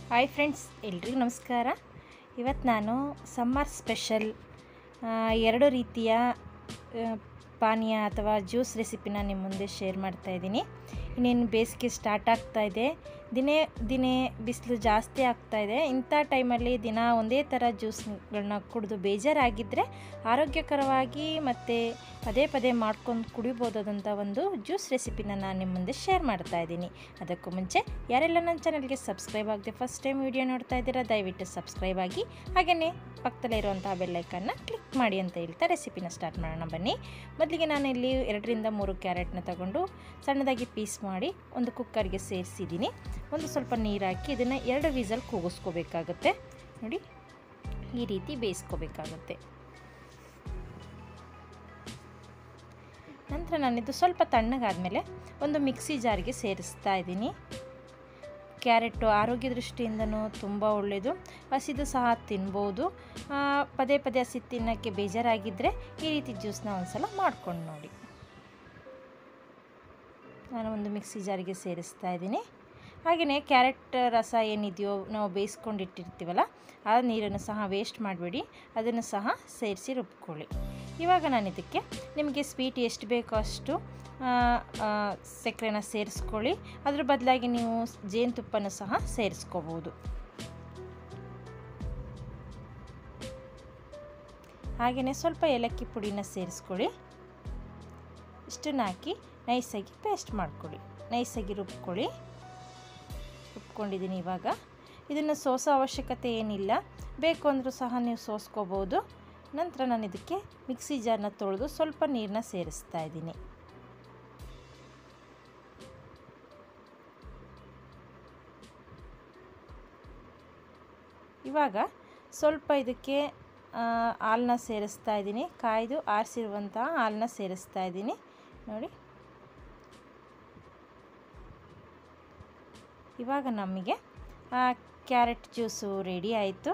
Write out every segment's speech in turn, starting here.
Hi friends, ಎಲ್ರಿಗೂ ನಮಸ್ಕಾರ. ಇವತ್ತು ನಾನು ಸಮ್ಮರ್ ಸ್ಪೆಷಲ್ ಎರಡು ರೀತಿಯ ಪಾನೀಯ ಅಥವಾ ಜ್ಯೂಸ್ ರೆಸಿಪಿನ ನಿಮ್ಮ ಮುಂದೆ ಶೇರ್ ಮಾಡ್ತಾಯಿದ್ದೀನಿ. ಇನ್ನೇನು ಬೇಸಿಗೆ ಸ್ಟಾರ್ಟ್ ಆಗ್ತಾಯಿದೆ. ದಿನೇ ಬಿಸಿಲು ಜಾಸ್ತಿ ಆಗ್ತಾಯಿದೆ. ಇಂಥ ಟೈಮಲ್ಲಿ ದಿನ ಒಂದೇ ಥರ ಜ್ಯೂಸ್ಗಳನ್ನ ಕುಡಿದು ಬೇಜಾರಾಗಿದ್ದರೆ ಆರೋಗ್ಯಕರವಾಗಿ ಮತ್ತು ಪದೇ ಮಾಡ್ಕೊಂಡು ಕುಡಿಬೋದಾದಂಥ ಒಂದು ಜ್ಯೂಸ್ ರೆಸಿಪಿನ ನಾನು ನಿಮ್ಮ ಮುಂದೆ ಶೇರ್ ಮಾಡ್ತಾಯಿದ್ದೀನಿ. ಅದಕ್ಕೂ ಮುಂಚೆ ಯಾರೆಲ್ಲ ನನ್ನ ಚಾನಲ್ಗೆ ಸಬ್ಸ್ಕ್ರೈಬ್ ಆಗದೆ ಫಸ್ಟ್ ಟೈಮ್ ವಿಡಿಯೋ ನೋಡ್ತಾ ಇದ್ದೀರಾ, ದಯವಿಟ್ಟು ಸಬ್ಸ್ಕ್ರೈಬ್ ಆಗಿ, ಹಾಗೆಯೇ ಪಕ್ಕದಲ್ಲೇ ಇರುವಂಥ ಬೆಲ್ಲೈಕನ್ನ ಕ್ಲಿಕ್ ಮಾಡಿ ಅಂತ ಹೇಳ್ತಾ ರೆಸಿಪಿನ ಸ್ಟಾರ್ಟ್ ಮಾಡೋಣ ಬನ್ನಿ. ಮೊದಲಿಗೆ ನಾನು ಇಲ್ಲಿ 2 ರಿಂದ 3 ಕ್ಯಾರೆಟ್ನ ತಗೊಂಡು ಸಣ್ಣದಾಗಿ ಪೀಸ್ ಮಾಡಿ ಒಂದು ಕುಕ್ಕರ್ಗೆ ಸೇರಿಸಿದ್ದೀನಿ. ಒಂದು ಸ್ವಲ್ಪ ನೀರು ಹಾಕಿ ಇದನ್ನು 2 ವಿಸಲ್ ಕೂಗಿಸ್ಕೋಬೇಕಾಗುತ್ತೆ. ನೋಡಿ, ಈ ರೀತಿ ಬೇಯಿಸ್ಕೋಬೇಕಾಗುತ್ತೆ. ನಂತರ ನಾನಿದು ಸ್ವಲ್ಪ ತಣ್ಣಗಾದಮೇಲೆ ಒಂದು ಮಿಕ್ಸಿ ಜಾರ್ಗೆ ಸೇರಿಸ್ತಾ ಇದ್ದೀನಿ. ಕ್ಯಾರೆಟು ಆರೋಗ್ಯ ದೃಷ್ಟಿಯಿಂದನೂ ತುಂಬ ಒಳ್ಳೆಯದು. ಹಸಿದು ಸಹ ತಿನ್ಬೋದು. ಪದೇ ಹಸಿ ತಿನ್ನೋಕ್ಕೆ ಬೇಜಾರಾಗಿದ್ದರೆ ಈ ರೀತಿ ಜ್ಯೂಸನ್ನ ಒಂದ್ಸಲ ಮಾಡ್ಕೊಂಡು ನೋಡಿ. ನಾನು ಒಂದು ಮಿಕ್ಸಿ ಜಾರಿಗೆ ಸೇರಿಸ್ತಾ ಇದ್ದೀನಿ. ಹಾಗೆಯೇ ಕ್ಯಾರೆಟ್ ರಸ ಏನಿದೆಯೋ ನಾವು ಬೇಯಿಸ್ಕೊಂಡಿಟ್ಟಿರ್ತೀವಲ್ಲ, ಆ ನೀರನ್ನು ಸಹ ವೇಸ್ಟ್ ಮಾಡಬೇಡಿ, ಅದನ್ನು ಸಹ ಸೇರಿಸಿ ರುಬ್ಕೊಳ್ಳಿ. ಇವಾಗ ನಾನು ಇದಕ್ಕೆ ನಿಮಗೆ ಸ್ವೀಟ್ ಎಷ್ಟು ಬೇಕೋ ಅಷ್ಟು ಸಕ್ಕರೆನ ಸೇರಿಸ್ಕೊಳ್ಳಿ. ಅದ್ರ ಬದಲಾಗಿ ನೀವು ಜೇನುತುಪ್ಪನೂ ಸಹ ಸೇರಿಸ್ಕೋಬೋದು. ಹಾಗೆಯೇ ಸ್ವಲ್ಪ ಏಲಕ್ಕಿ ಪುಡಿನ ಸೇರಿಸ್ಕೊಳ್ಳಿ. ಇಷ್ಟನ್ನು ಹಾಕಿ ನೈಸಾಗಿ ಪೇಸ್ಟ್ ಮಾಡ್ಕೊಳ್ಳಿ, ನೈಸಾಗಿ ರುಬ್ಕೊಂಡಿದ್ದೀನಿ. ಇವಾಗ ಇದನ್ನು ಸೋಸೋ ಅವಶ್ಯಕತೆ ಏನಿಲ್ಲ, ಬೇಕು ಅಂದರೂ ಸಹ ನೀವು ಸೋಸ್ಕೋಬೋದು. ನಂತರ ನಾನು ಇದಕ್ಕೆ ಮಿಕ್ಸಿ ಜಾರ್ನ ತೊಳೆದು ಸ್ವಲ್ಪ ನೀರನ್ನ ಸೇರಿಸ್ತಾ ಇದ್ದೀನಿ. ಇವಾಗ ಸ್ವಲ್ಪ ಇದಕ್ಕೆ ಹಾಲನ್ನ ಸೇರಿಸ್ತಾ ಇದ್ದೀನಿ. ಕಾಯ್ದು ಆರಿಸಿರುವಂಥ ಹಾಲನ್ನ ಸೇರಿಸ್ತಾ ಇದ್ದೀನಿ. ನೋಡಿ, ಇವಾಗ ನಮಗೆ ಕ್ಯಾರೆಟ್ ಜ್ಯೂಸು ರೆಡಿ ಆಯಿತು.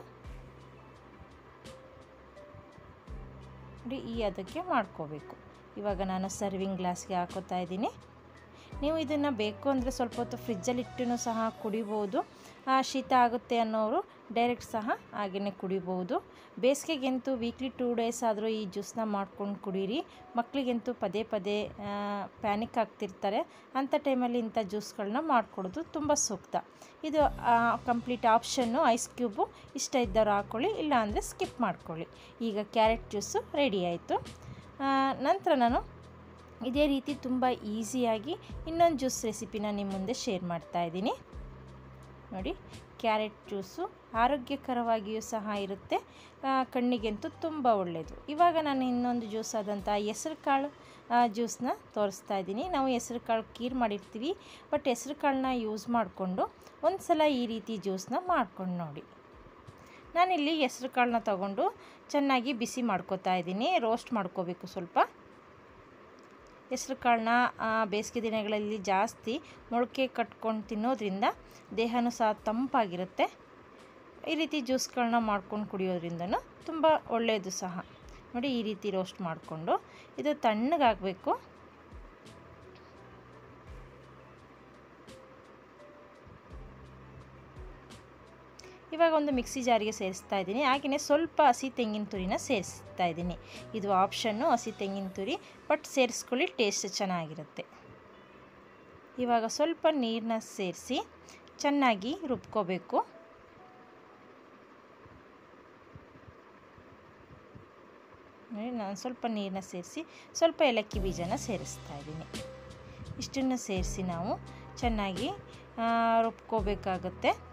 ನೋಡಿ, ಈ ಅದಕ್ಕೆ ಮಾಡ್ಕೋಬೇಕು. ಇವಾಗ ನಾನು ಸರ್ವಿಂಗ್ ಗ್ಲಾಸ್ಗೆ ಹಾಕೋತಾ ಇದ್ದೀನಿ. ನೀವು ಇದನ್ನು ಬೇಕು ಅಂದರೆ ಸ್ವಲ್ಪ ಹೊತ್ತು ಫ್ರಿಜ್ಜಲ್ಲಿ ಇಟ್ಟು ಸಹ ಕುಡಿಬೋದು. ಶೀತ ಆಗುತ್ತೆ ಅನ್ನೋರು ಡೈರೆಕ್ಟ್ ಸಹ ಹಾಗೆಯೇ ಕುಡಿಬೋದು. ಬೇಸಿಗೆಗಂತೂ ವೀಕ್ಲಿ 2 ಡೇಸ್ ಆದರೂ ಈ ಜ್ಯೂಸನ್ನ ಮಾಡ್ಕೊಂಡು ಕುಡೀರಿ. ಮಕ್ಕಳಿಗಂತೂ ಪದೇ ಪ್ಯಾನಿಕ್ ಆಗ್ತಿರ್ತಾರೆ. ಅಂಥ ಟೈಮಲ್ಲಿ ಇಂಥ ಜ್ಯೂಸ್ಗಳನ್ನ ಮಾಡಿಕೊಡೋದು ತುಂಬ ಸೂಕ್ತ. ಇದು ಕಂಪ್ಲೀಟ್ ಆಪ್ಷನ್ನು. ಐಸ್ ಕ್ಯೂಬು ಇಷ್ಟ ಇದ್ದವ್ರು ಹಾಕ್ಕೊಳ್ಳಿ, ಇಲ್ಲ ಅಂದರೆ ಸ್ಕಿಪ್ ಮಾಡ್ಕೊಳ್ಳಿ. ಈಗ ಕ್ಯಾರೆಟ್ ಜ್ಯೂಸು ರೆಡಿ ಆಯಿತು. ನಂತರ ನಾನು ಇದೇ ರೀತಿ ತುಂಬ ಈಸಿಯಾಗಿ ಇನ್ನೊಂದು ಜ್ಯೂಸ್ ರೆಸಿಪಿನ ನಿಮ್ಮ ಮುಂದೆ ಶೇರ್ ಮಾಡ್ತಾಯಿದ್ದೀನಿ. ನೋಡಿ, ಕ್ಯಾರೆಟ್ ಜ್ಯೂಸು ಆರೋಗ್ಯಕರವಾಗಿಯೂ ಸಹ ಇರುತ್ತೆ, ಕಣ್ಣಿಗಂತೂ ತುಂಬ ಒಳ್ಳೆಯದು. ಇವಾಗ ನಾನು ಇನ್ನೊಂದು ಜ್ಯೂಸ್ ಆದಂಥ ಹೆಸರು ಕಾಳು ಜ್ಯೂಸನ್ನ ತೋರಿಸ್ತಾ ಇದ್ದೀನಿ. ನಾವು ಹೆಸರು ಕಾಳು ಖೀರ್ ಮಾಡಿರ್ತೀವಿ, ಬಟ್ ಹೆಸರು ಕಾಳನ್ನ ಯೂಸ್ ಮಾಡಿಕೊಂಡು ಒಂದು ಸಲ ಈ ರೀತಿ ಜ್ಯೂಸನ್ನ ಮಾಡ್ಕೊಂಡು ನೋಡಿ. ನಾನಿಲ್ಲಿ ಹೆಸರು ಕಾಳನ್ನ ತಗೊಂಡು ಚೆನ್ನಾಗಿ ಬಿಸಿ ಮಾಡ್ಕೋತಾ ಇದ್ದೀನಿ. ರೋಸ್ಟ್ ಮಾಡ್ಕೋಬೇಕು ಸ್ವಲ್ಪ. ಹೆಸರು ಕಾಳನ್ನ ಬೇಸಿಗೆ ದಿನಗಳಲ್ಲಿ ಜಾಸ್ತಿ ಮೊಳಕೆ ಕಟ್ಕೊಂಡು ತಿನ್ನೋದ್ರಿಂದ ದೇಹನೂ ಸಹ ತಂಪಾಗಿರುತ್ತೆ. ಈ ರೀತಿ ಜ್ಯೂಸ್ಗಳನ್ನ ಮಾಡ್ಕೊಂಡು ಕುಡಿಯೋದ್ರಿಂದನೂ ತುಂಬ ಒಳ್ಳೆಯದು ಸಹ. ನೋಡಿ, ಈ ರೀತಿ ರೋಸ್ಟ್ ಮಾಡಿಕೊಂಡು ಇದು ತಣ್ಣಗಾಗಬೇಕು. ಇವಾಗ ಒಂದು ಮಿಕ್ಸಿ ಜಾರಿಗೆ ಸೇರಿಸ್ತಾ ಇದ್ದೀನಿ. ಹಾಗೆಯೇ ಸ್ವಲ್ಪ ಹಸಿ ತೆಂಗಿನ ತುರಿನ ಸೇರಿಸ್ತಾ ಇದ್ದೀನಿ. ಇದು ಆಪ್ಷನ್ನು, ಹಸಿ ತೆಂಗಿನ ತುರಿ, ಬಟ್ ಸೇರಿಸ್ಕೊಳ್ಳಿ, ಟೇಸ್ಟ್ ಚೆನ್ನಾಗಿರುತ್ತೆ. ಇವಾಗ ಸ್ವಲ್ಪ ನೀರನ್ನ ಸೇರಿಸಿ ಚೆನ್ನಾಗಿ ರುಬ್ಕೋಬೇಕು. ನಾನು ಸ್ವಲ್ಪ ನೀರನ್ನ ಸೇರಿಸಿ ಸ್ವಲ್ಪ ಏಲಕ್ಕಿ ಬೀಜನ ಸೇರಿಸ್ತಾ ಇದ್ದೀನಿ. ಇಷ್ಟನ್ನು ಸೇರಿಸಿ ನಾವು ಚೆನ್ನಾಗಿ ರುಬ್ಕೋಬೇಕಾಗುತ್ತೆ.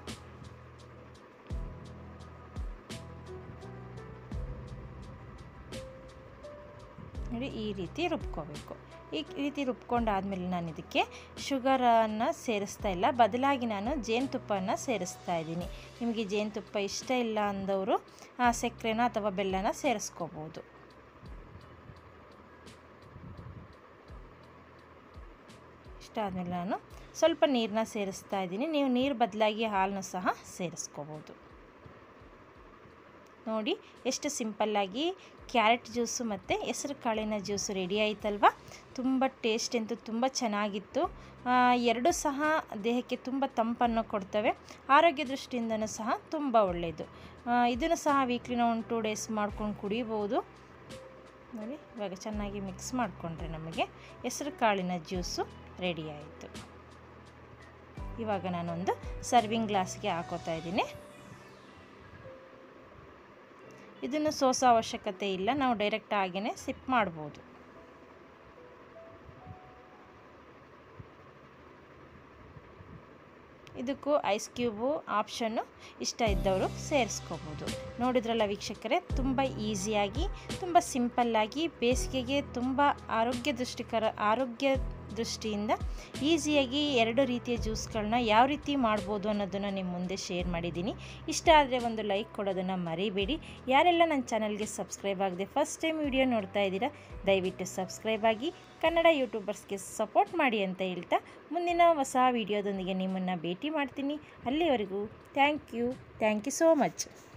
ನೋಡಿ, ಈ ರೀತಿ ರುಬ್ಕೋಬೇಕು. ಈ ರೀತಿ ರುಬ್ಕೊಂಡಾದಮೇಲೆ ನಾನು ಇದಕ್ಕೆ ಶುಗರನ್ನು ಸೇರಿಸ್ತಾ ಇಲ್ಲ, ಬದಲಾಗಿ ನಾನು ಜೇನುತುಪ್ಪನ ಸೇರಿಸ್ತಾ ಇದ್ದೀನಿ. ನಿಮಗೆ ಜೇನುತುಪ್ಪ ಇಷ್ಟ ಇಲ್ಲ ಅಂದವರು ಸಕ್ಕರೆನ ಅಥವಾ ಬೆಲ್ಲನ ಸೇರಿಸ್ಕೋಬೋದು. ಇಷ್ಟ ಆದಮೇಲೆ ನಾನು ಸ್ವಲ್ಪ ನೀರನ್ನ ಸೇರಿಸ್ತಾ ಇದ್ದೀನಿ. ನೀವು ನೀರು ಬದಲಾಗಿ ಹಾಲನ್ನು ಸಹ ಸೇರಿಸ್ಕೋಬೋದು. ನೋಡಿ ಎಷ್ಟು ಸಿಂಪಲ್ಲಾಗಿ ಕ್ಯಾರೆಟ್ ಜ್ಯೂಸು ಮತ್ತು ಹೆಸರು ಕಾಳಿನ ಜ್ಯೂಸು ರೆಡಿ ಆಯಿತಲ್ವ. ತುಂಬ ಟೇಸ್ಟ್ ಅಂತೂ ತುಂಬ ಚೆನ್ನಾಗಿತ್ತು. ಎರಡೂ ಸಹ ದೇಹಕ್ಕೆ ತುಂಬ ತಂಪನ್ನು ಕೊಡ್ತವೆ, ಆರೋಗ್ಯ ದೃಷ್ಟಿಯಿಂದನೂ ಸಹ ತುಂಬ ಒಳ್ಳೆಯದು. ಇದನ್ನು ಸಹ ವೀಕ್ಲಿ ನಾವು 1-2 ಡೇಸ್ ಮಾಡ್ಕೊಂಡು ಕುಡಿಬೋದು. ನೋಡಿ ಇವಾಗ ಚೆನ್ನಾಗಿ ಮಿಕ್ಸ್ ಮಾಡಿಕೊಂಡ್ರೆ ನಮಗೆ ಹೆಸರು ಕಾಳಿನ ಜ್ಯೂಸು ರೆಡಿ ಆಯಿತು. ಇವಾಗ ನಾನೊಂದು ಸರ್ವಿಂಗ್ ಗ್ಲಾಸ್ಗೆ ಹಾಕೋತಾ ಇದ್ದೀನಿ. ಇದನ್ನು ಸೋಸೋ ಅವಶ್ಯಕತೆ ಇಲ್ಲ, ನಾವು ಡೈರೆಕ್ಟ್ ಆಗಿಯೇ ಸಿಪ್ ಮಾಡ್ಬೋದು. ಇದಕ್ಕೂ ಐಸ್ ಕ್ಯೂಬು ಆಪ್ಷನ್ನು ಇಷ್ಟ ಇದ್ದವರು ಸೇರಿಸ್ಕೋಬೋದು. ನೋಡಿದ್ರಲ್ಲ ವೀಕ್ಷಕರೇ, ತುಂಬ ಈಸಿಯಾಗಿ ತುಂಬ ಸಿಂಪಲ್ಲಾಗಿ ಬೇಸಿಗೆಗೆ ತುಂಬ ಆರೋಗ್ಯ ದೃಷ್ಟಿಯಿಂದ ಈಸಿಯಾಗಿ 2 ರೀತಿಯ ಜ್ಯೂಸ್ಗಳನ್ನ ಯಾವ ರೀತಿ ಮಾಡ್ಬೋದು ಅನ್ನೋದನ್ನು ನಿಮ್ಮ ಮುಂದೆ ಶೇರ್ ಮಾಡಿದ್ದೀನಿ. ಇಷ್ಟ ಆದರೆ ಒಂದು ಲೈಕ್ ಕೊಡೋದನ್ನು ಮರಿಬೇಡಿ. ಯಾರೆಲ್ಲ ನನ್ನ ಚಾನಲ್ಗೆ ಸಬ್ಸ್ಕ್ರೈಬ್ ಆಗದೆ ಫಸ್ಟ್ ಟೈಮ್ ವಿಡಿಯೋ ನೋಡ್ತಾ ಇದ್ದೀರಾ, ದಯವಿಟ್ಟು ಸಬ್ಸ್ಕ್ರೈಬ್ ಆಗಿ ಕನ್ನಡ ಯೂಟ್ಯೂಬರ್ಸ್ಗೆ ಸಪೋರ್ಟ್ ಮಾಡಿ ಅಂತ ಹೇಳ್ತಾ ಮುಂದಿನ ಹೊಸ ವಿಡಿಯೋದೊಂದಿಗೆ ನಿಮ್ಮನ್ನು ಭೇಟಿ ಮಾಡ್ತೀನಿ. ಅಲ್ಲಿವರೆಗೂ ಥ್ಯಾಂಕ್ ಯು ಸೋ ಮಚ್.